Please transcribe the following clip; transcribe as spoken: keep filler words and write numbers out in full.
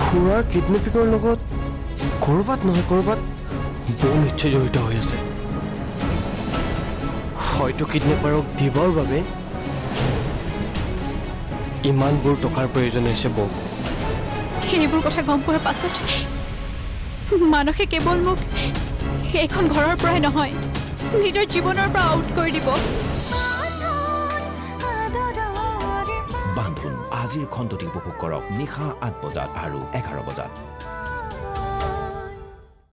খুৰাৰ কিডনেপিঙৰ লগত ক'ৰবাত নহয় ক'ৰবাত বৌ নিশ্চয় জড়িত হৈ আছে। হয়তো কিডনেপাৰক দিবৰ বাবে ইমানবোৰ টকাৰ প্ৰয়োজন হৈছে বৌ। সেইবোৰ কথা গম পোৱাৰ পাছত মানসে কেৱল মোক এইখন ঘৰৰ পৰাই নহয় নিজৰ জীৱনৰ পৰা আউট কৰি দিব। বান্ধোন আজিৰ খণ্ডটি উপভোগ কৰক নিশা আঠ বজাত আৰু এঘাৰ বজাত।